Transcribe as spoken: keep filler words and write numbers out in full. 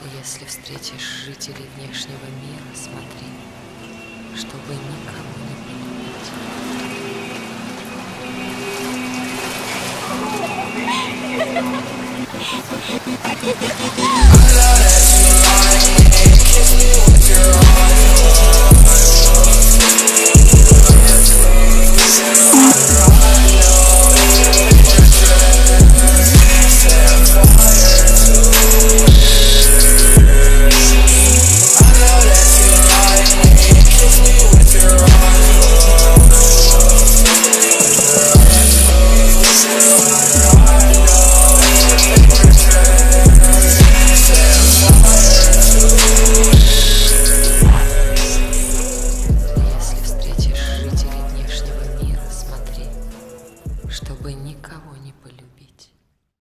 Если встретишь жителей внешнего мира, смотри, чтобы никого не погубить.